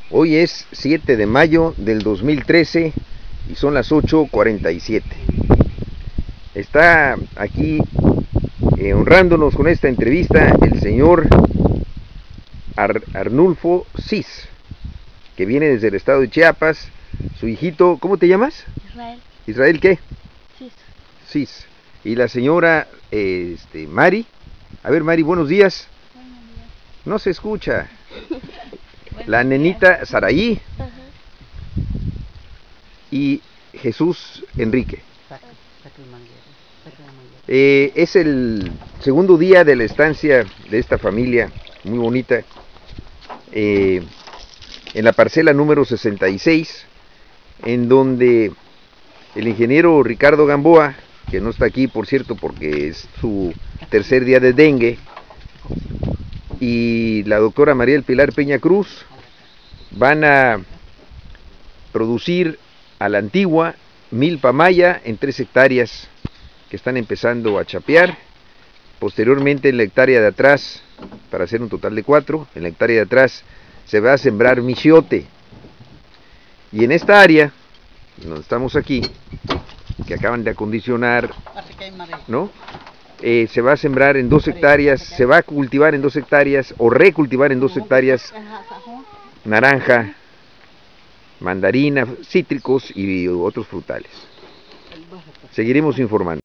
Hoy es 7 de mayo del 2013 y son las 8:47. Está aquí honrándonos con esta entrevista el señor Arnulfo Cis, que viene desde el estado de Chiapas. Su hijito, ¿cómo te llamas? Israel. ¿Israel qué? Cis. Cis. Y la señora Mari. A ver, Mari, buenos días. Buenos días. No se escucha. La nenita Saraí y Jesús Enrique. Es el segundo día de la estancia de esta familia muy bonita en la parcela número 66, en donde el ingeniero Ricardo Gamboa, que no está aquí por cierto porque es su tercer día de dengue, y la doctora María del Pilar Peña Cruz van a producir a la antigua milpa maya en 3 hectáreas que están empezando a chapear. Posteriormente en la hectárea de atrás, para hacer un total de 4, en la hectárea de atrás se va a sembrar michiote. Y en esta área, donde estamos aquí, que acaban de acondicionar, ¿no? Se va a sembrar en 2 hectáreas, se va a cultivar en 2 hectáreas o recultivar en 2 hectáreas naranja, mandarina, cítricos y otros frutales. Seguiremos informando.